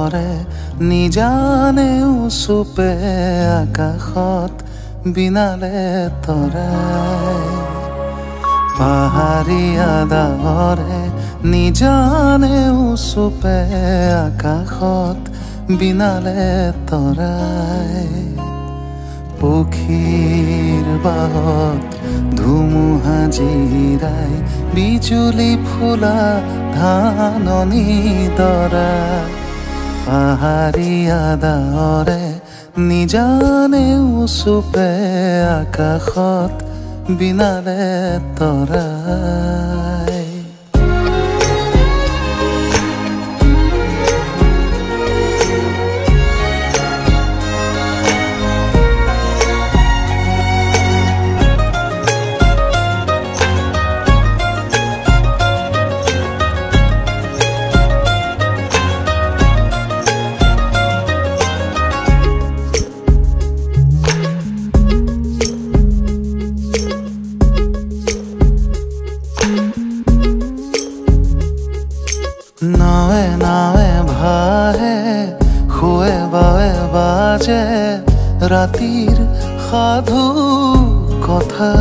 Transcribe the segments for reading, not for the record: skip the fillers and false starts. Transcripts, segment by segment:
আদাৰে নিজানে উচুপে আকাশত বিনালে তৰাই। পাহাৰীয়া ডাৱৰে নিজানে উচুপে আকাশত বিনালে তৰাই। পক্ষীৰ বাহত ধুমুহা জিৰাই বিজুলী ফুলা ধাননি দৰা। পাহাৰীয়া ডাৱৰে নিজানে উচুপে আকাশত বিনালে তৰাই। নাৱে নাৱে ভাহে শুৱে বাৱে বাজে ৰাতিৰ সাধু কথা।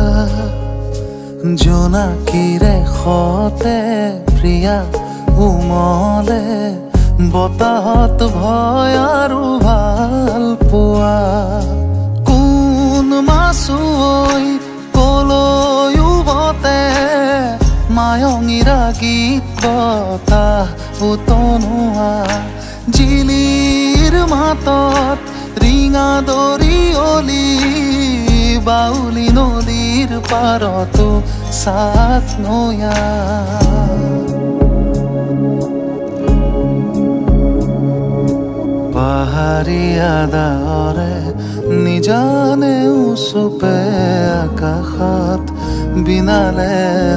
জোনাকীৰে সতে প্ৰিয়া উমলে বতাহত ভয় আৰু ভাল পোৱা। কোন মাছুৱৈ কলৈ উভতে মায়ঙীৰা গীত বতাহ উতনোৱা। জিলিৰ মাতত ৰিঙা দৰিয়লি বাউলি নদীৰ পাৰতো চাত নয়া। পাহাৰীয়া ডাৱৰে নিজানে উচুপে আকাশত বিনালে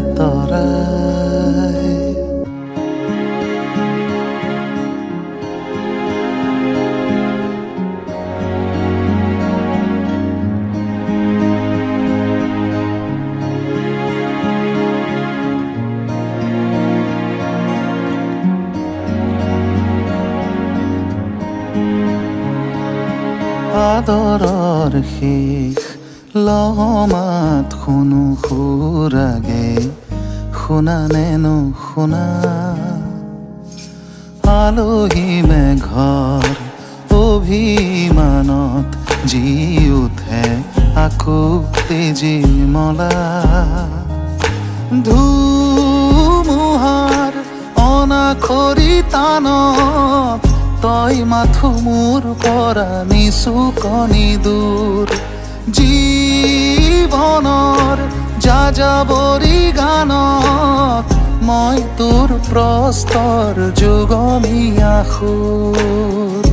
তৰাই। আদৰৰ শেষ লমাত শুনো সুৰাগে শুনা নে নুশুনা। আলহী মেঘৰ অভিমানত জি উঠে আকুক তেজি মলা। ধুমুহাৰ অনাখৰি তানত তই মাথো মোৰ পৰা নিচুকনি দূৰ। জীৱনৰ যাযাবৰী গানত মই তোৰ প্ৰস্তৰ যুগমীয়া সুৰ।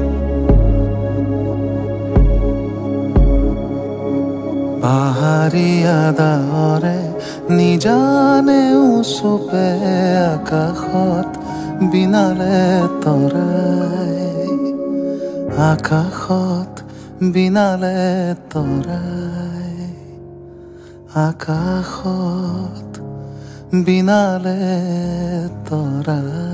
পাহাৰীয়া ডাৱৰে নিজানে উচুপে আকাশত বিনালে তৰাই। আকাশত বিনালে তৰাই। আকাশত বিনালে তৰাই।